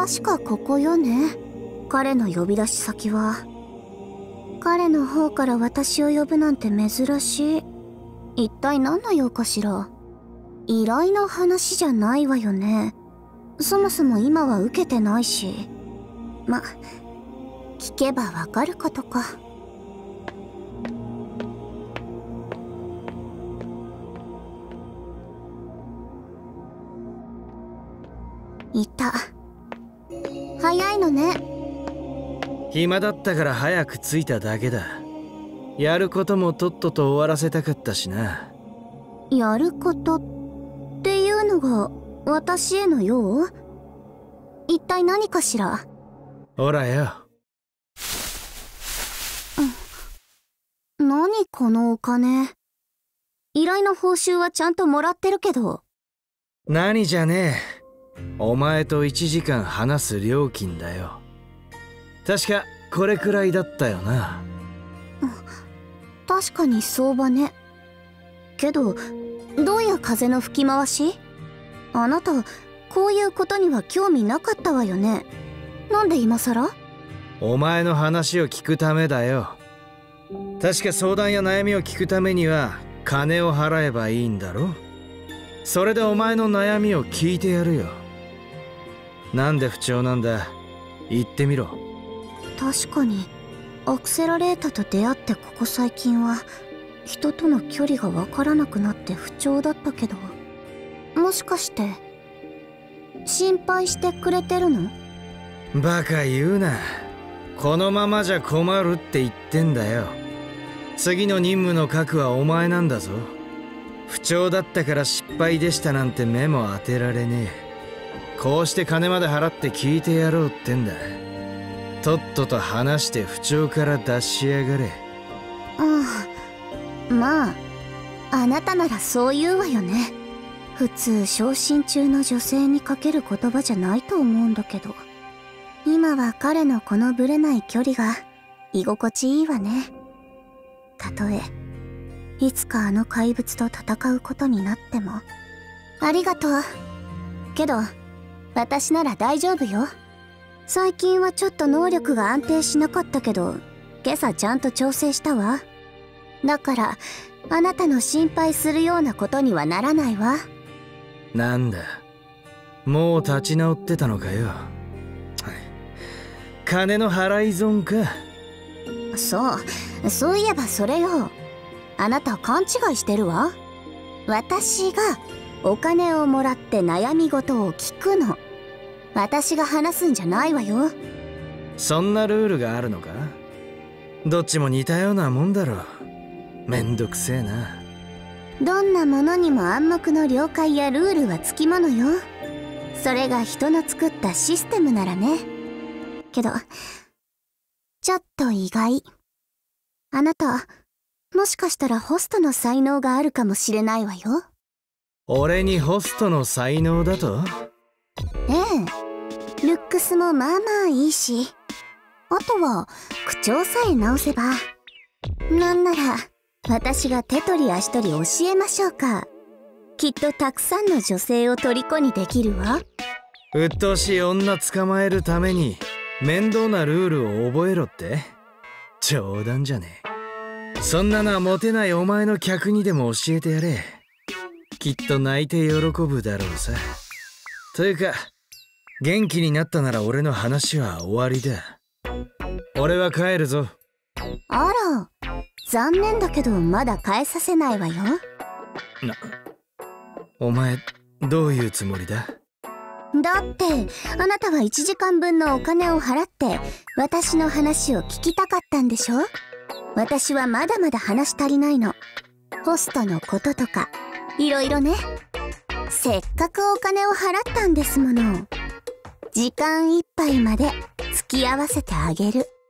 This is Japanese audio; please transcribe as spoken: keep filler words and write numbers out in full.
確かここよね。彼の呼び出し先は。彼の方から私を呼ぶなんて珍しい。一体何の用かしら。依頼の話じゃないわよね。そもそも今は受けてないし。ま、聞けばわかることか。いた。早いのね。 暇だったから早く着いただけだ。やることもとっとと終わらせたかったしな。 やることっていうのが私への用？一体何かしら。 ほらよ。 何このお金。依頼の報酬はちゃんともらってるけど。 何じゃねえ。お前といちじかん話す料金だよ。確かこれくらいだったよな。 確かに相場ね。けどどういう風の吹き回し？あなたこういうことには興味なかったわよね。なんで今さら？ お前の話を聞くためだよ。確か相談や悩みを聞くためには金を払えばいいんだろ。それでお前の悩みを聞いてやるよ。なんで不調なんだ、言ってみろ。 確かにアクセラレータと出会ってここ最近は人との距離が分からなくなって不調だったけど、もしかして心配してくれてるの？ バカ言うな。このままじゃ困るって言ってんだよ。次の任務の核はお前なんだぞ。不調だったから失敗でしたなんて目も当てられねえ。こうして金まで払って聞いてやろうってんだ。とっとと話して不調から脱しやがれ。 ああ、まああなたならそう言うわよね。普通昇進中の女性にかける言葉じゃないと思うんだけど、今は彼のこのぶれない距離が居心地いいわね。たとえいつかあの怪物と戦うことになっても。ありがとう。けど私なら大丈夫よ。最近はちょっと能力が安定しなかったけど、今朝ちゃんと調整したわ。だからあなたの心配するようなことにはならないわ。 なんだ、もう立ち直ってたのかよ。金の払い損か。 そうそういえばそれよ。あなた勘違いしてるわ。私がお金をもらって悩み事を聞くの。私が話すんじゃないわよ。 そんなルールがあるのか。どっちも似たようなもんだろ。めんどくせえな。 どんなものにも暗黙の了解やルールはつきものよ。それが人の作ったシステムならね。けどちょっと意外。あなたもしかしたらホストの才能があるかもしれないわよ。 俺にホストの才能だと？ ええ、ルックスもまあまあいいし、あとは口調さえ直せば。なんなら私が手取り足取り教えましょうか。きっとたくさんの女性を虜にできるわ。 鬱陶しい女捕まえるために面倒なルールを覚えろって？冗談じゃねえ。そんなのはモテないお前の客にでも教えてやれ。きっと泣いて喜ぶだろうさ。というか元気になったなら俺の話は終わりだ。俺は帰るぞ。 あら、残念だけどまだ帰させないわよ。 な、お前どういうつもりだ？ だってあなたはいちじかんぶんのお金を払って私の話を聞きたかったんでしょ。私はまだまだ話足りないの。ホストのこととかいろいろね。せっかくお金を払ったんですもの。時間いっぱいまで付き合わせてあげる。